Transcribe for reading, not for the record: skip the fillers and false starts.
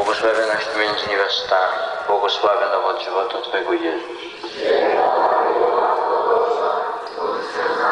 błogosławionaś Ty między niewiastami, błogosławiony owoc żywota Twego Jezus.